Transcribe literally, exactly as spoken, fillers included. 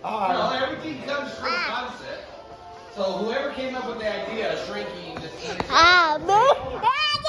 Uh, no, everything comes from a concept. So whoever came up with the idea of shrinking the penis. Ah,